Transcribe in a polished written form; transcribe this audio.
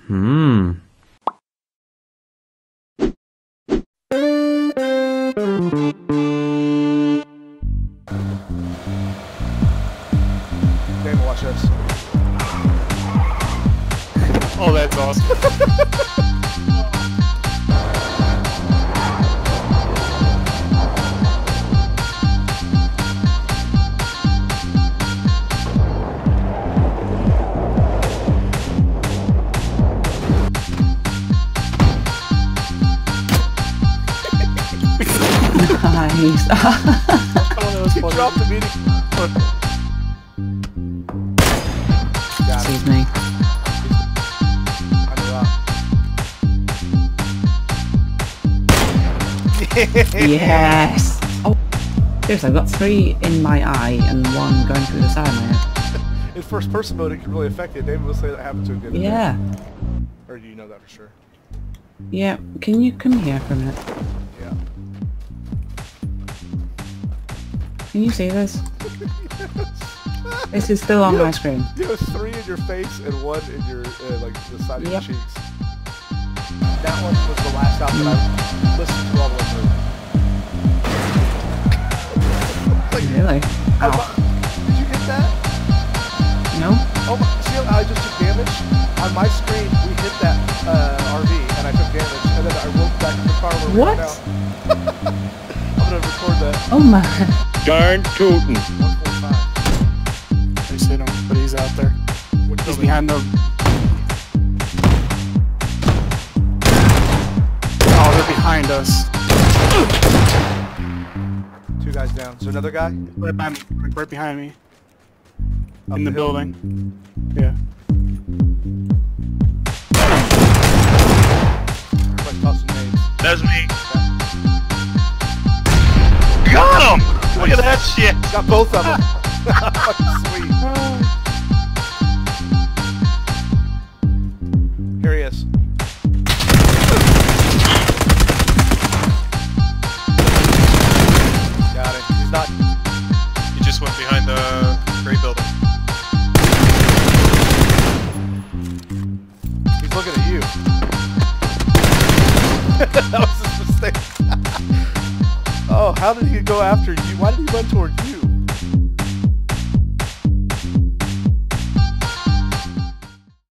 Hmm. Damn, watch this. Oh, that's awesome. Nice. Oh, that was You funny. dropped the meeting. Got it. Excuse me. On the rock. Yes. Oh, seriously, I've got 3 in my eye and 1 going through the side of my head. In first person mode, it can really affect it. David will say that happened to him the other day. Yeah. Or do you know that for sure? Yeah. Can you come here for a minute? Yeah. Can you see this? This is still on my screen. You have 3 in your face and 1 in your like the side of your Yep. cheeks. That one was the last album that I listened to all the way through. Like, Really? oh, Ow. did you get that? No? Oh my, see how I just took damage? On my screen, we hit that RV and I took damage, and then I rolled back in the car where we What? are now. I'm gonna record that. Oh my. Darn tootin'. 145. They hit him, but he's out there. Which He's building? behind them. Oh, they're behind us. 2 guys down. Is there another guy? Right behind me. Up In the hill? building. Yeah. Everybody's tossing nades. That's me. Got him! Look at that shit. Got both of them. Sweet. Here he is. Got it. He's not. He just went behind the gray building. He's looking at you. That was his mistake. Oh, how did he go after you? Why did he run toward you?